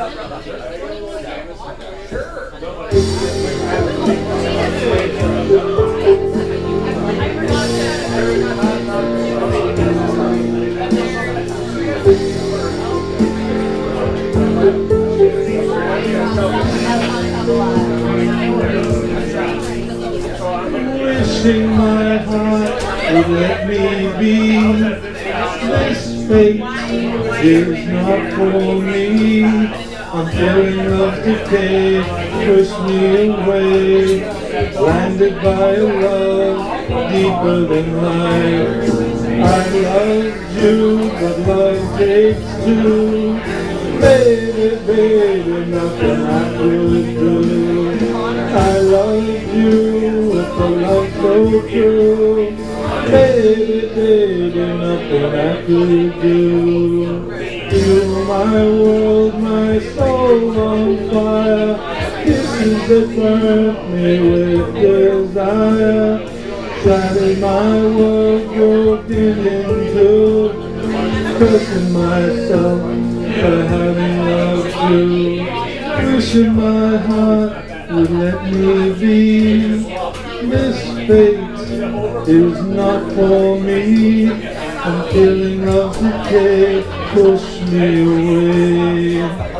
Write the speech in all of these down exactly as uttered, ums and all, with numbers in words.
Wishing my heart would let me be. This fate is not for me. I'm feeling love decay, push me away. Blinded by a love deeper than life. I loved you, but love takes two. Baby, baby, nothing I could do. I love you with a love so true. Baby, baby, nothing I could do. You, my world, my soul on fire. Kisses that burn me with desire. Shattered my world, broken in two. Cursing myself for having loved you. Wishing my heart would let me be. This fate is not for me. I'm feeling love decay, push me away.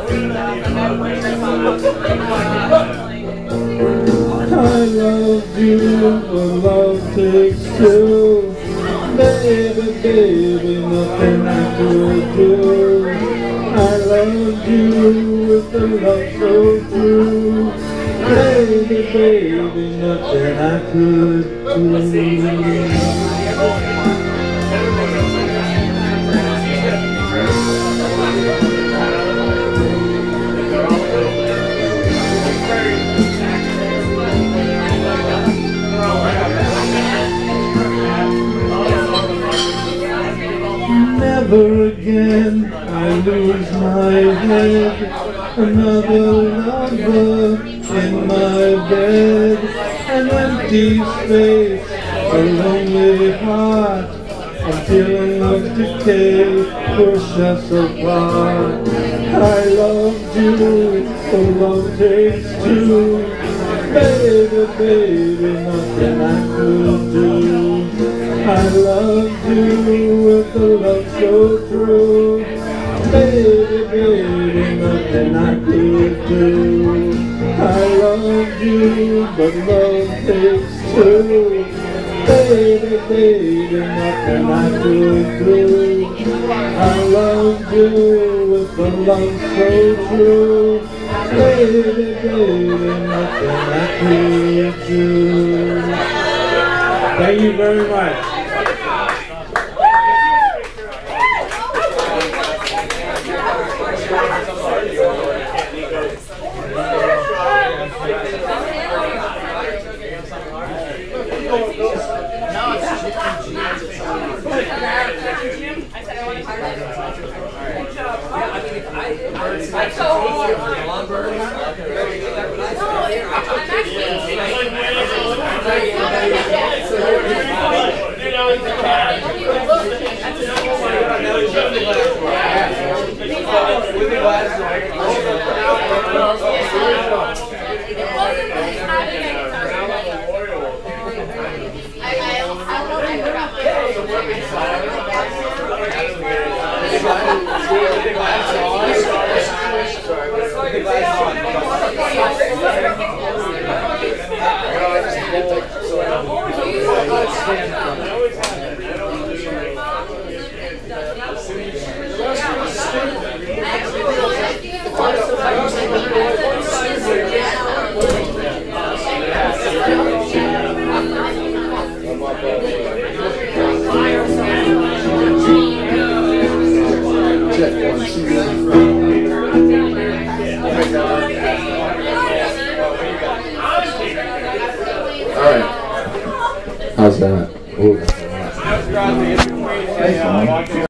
I love you, but love takes two. Baby, baby, nothing I could do. I love you with a love so true. Baby, baby, nothing I could do. Never again I lose my head. Another lover in my bed. An empty space, a lonely heart. I'm feeling love decay, push us apart. I loved you, so love takes two. Baby, baby, nothing I could do. I loved you with a love so true. Baby, baby, nothing I could do. I loved you, but love takes two. Baby, baby, nothing I could do. I loved you with a love so true. Baby, baby, nothing I could do. Thank you very much. How's that? Ooh.